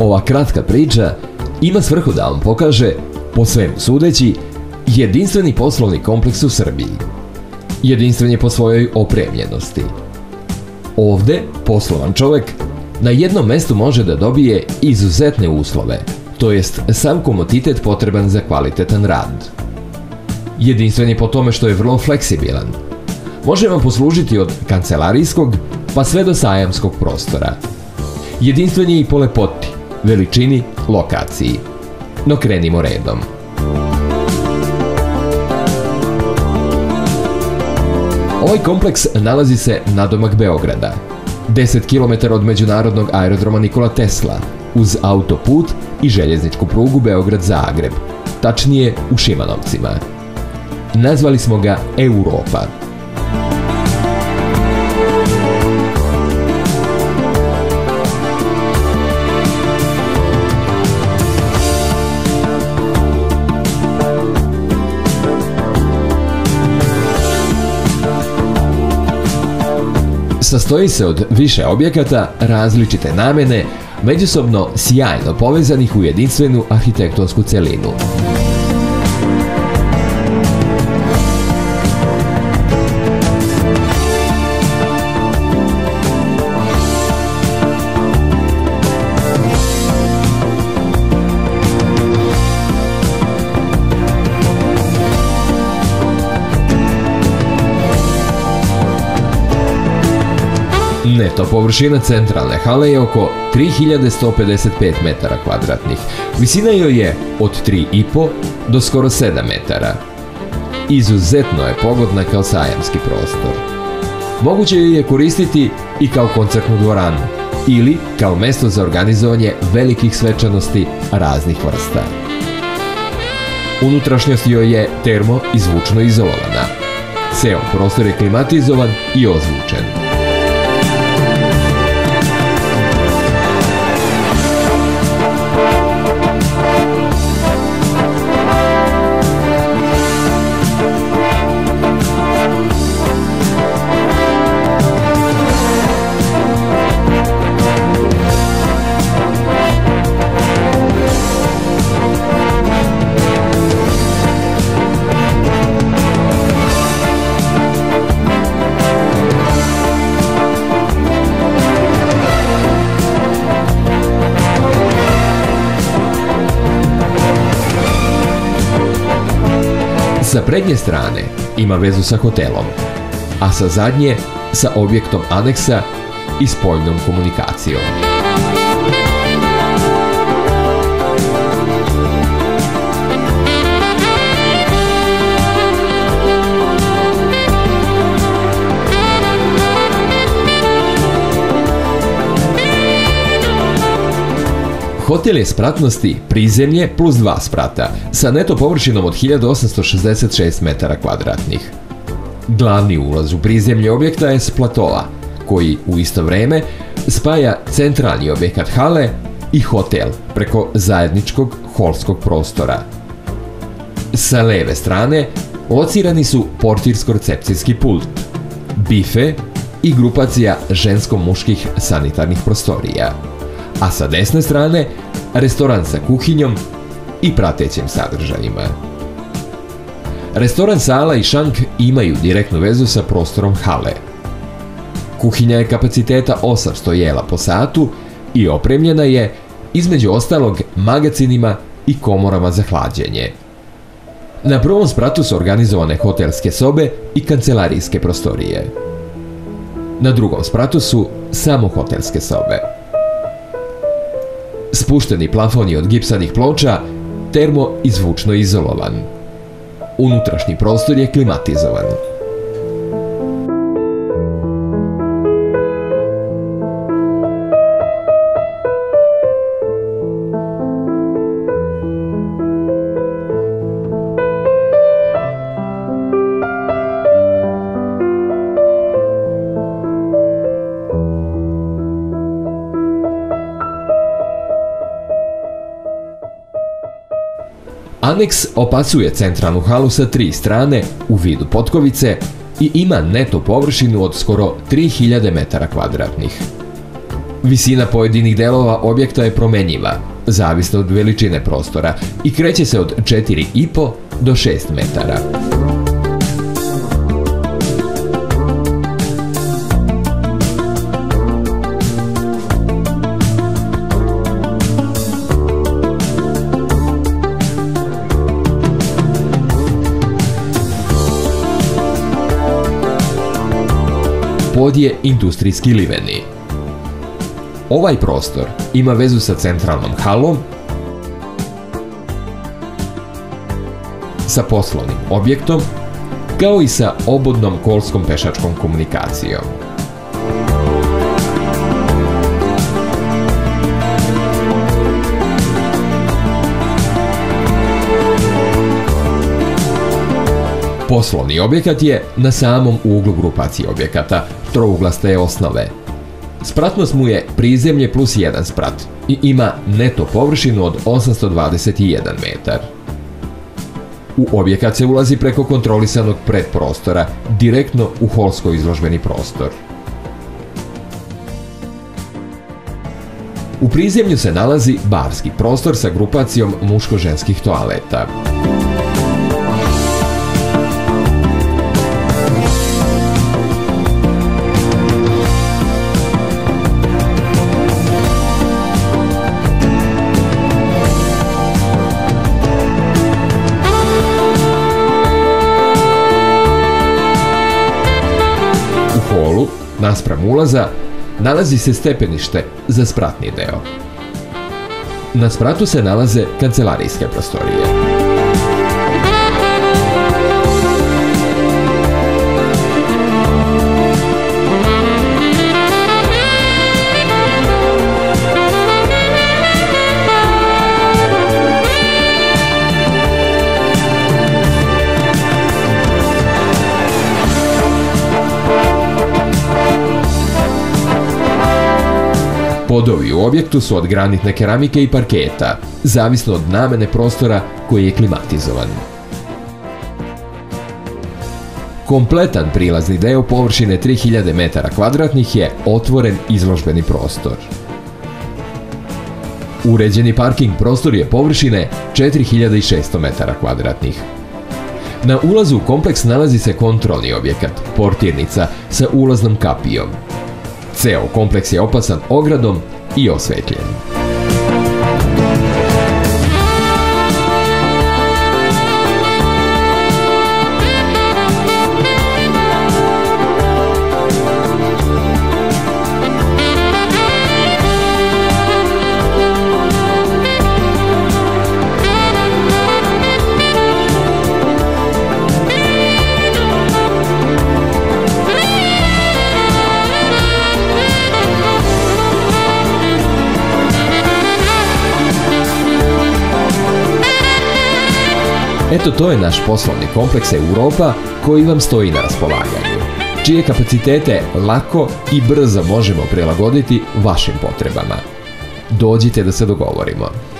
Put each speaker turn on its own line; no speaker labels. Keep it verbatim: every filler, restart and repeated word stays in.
Ova kratka priča ima svrhu da vam pokaže, po svemu sudeći, jedinstveni poslovni kompleks u Srbiji. Jedinstven je po svojoj opremljenosti. Ovde poslovan čovek na jednom mestu može da dobije izuzetne uslove, to jest sav komoditet potreban za kvalitetan rad. Jedinstven je po tome što je vrlo fleksibilan. Može vam poslužiti od kancelarijskog pa sve do sajamskog prostora. Jedinstven je i po lepoti, veličini, lokaciji. No krenimo redom. Ovaj kompleks nalazi se nadomak Beograda, deset kilometara od međunarodnog aerodroma Nikola Tesla, uz autoput i željezničku prugu Beograd-Zagreb, tačnije u Šimanovcima. Nazvali smo ga Europa. Sastoji se od više objekata različite namene, međusobno sjajno povezanih u jedinstvenu arhitektonsku celinu. Neto površina centralne hale je oko tri hiljade sto pedeset pet metara kvadratnih. Visina joj je od tri i po do skoro sedam metara. Izuzetno je pogodna kao sajamski prostor. Moguće je koristiti i kao koncertnu dvoranu ili kao mesto za organizovanje velikih svečanosti raznih vrsta. Unutrašnjost joj je termo i zvučno izolovana. Ceo prostor je klimatizovan i ozvučen. Sa prednje strane ima vezu sa hotelom, a sa zadnje sa objektom aneksa i spoljnom komunikacijom. Hotel je spratnosti prizemlje plus dva sprata, sa neto površinom od hiljadu osamsto šezdeset šest metara kvadratnih. Glavni ulaz u prizemlje objekta je s platoa, koji u isto vreme spaja centralni objekat hale i hotel preko zajedničkog holskog prostora. Sa leve strane locirani su portirsko-recepcijski pult, bife i grupacija žensko-muških sanitarnih prostorija, a sa desne strane restoran sa kuhinjom i pratećim sadržajima. Restoran, sala i šank imaju direktnu vezu sa prostorom hale. Kuhinja je kapaciteta osamsto jela po satu i opremljena je, između ostalog, magacinima i komorama za hlađenje. Na prvom spratu su organizovane hotelske sobe i kancelarijske prostorije. Na drugom spratu su samo hotelske sobe. Spušteni plafon je od gipsanih ploča, termo i zvučno izolovan. Unutrašnji prostor je klimatizovan. Aneks opasuje centralnu halu sa tri strane u vidu potkovice i ima neto površinu od skoro tri hiljade metara kvadratnih. Visina pojedinih delova objekta je promenjiva, zavisno od veličine prostora i kreće se od četiri i po do šest metara. Pod je industrijski liveni. Ovaj prostor ima vezu sa centralnom halom, sa poslovnim objektom, kao i sa obodnom kolskom pešačkom komunikacijom. Poslovni objekat je na samom uglu grupacije objekata, trouglaste osnove. Spratnost mu je prizemlje plus jedan sprat i ima neto površinu od osamsto dvadeset jedan metar. U objekat se ulazi preko kontrolisanog predprostora, direktno u holsko-izložbeni prostor. U prizemlju se nalazi barski prostor sa grupacijom muško-ženskih toaleta. Naspram ulaza nalazi se stepenište za spratni deo. Na spratu se nalaze kancelarijske prostorije. Podovi u objektu su od granitne keramike i parketa, zavisno od namene prostora koji je klimatizovan. Kompletan prilazni deo površine tri hiljade metara kvadratnih je otvoren izložbeni prostor. Uređeni parking prostor je površine četiri hiljade šesto metara kvadratnih. Na ulazu u kompleks nalazi se kontrolni objekat, portirnica sa ulaznom kapijom. Ceo kompleks je opasan ogradom i osvetljen. Eto, to je naš poslovni kompleks Europa koji vam stoji na raspolaganju, čije kapacitete lako i brzo možemo prilagoditi vašim potrebama. Dođite da se dogovorimo.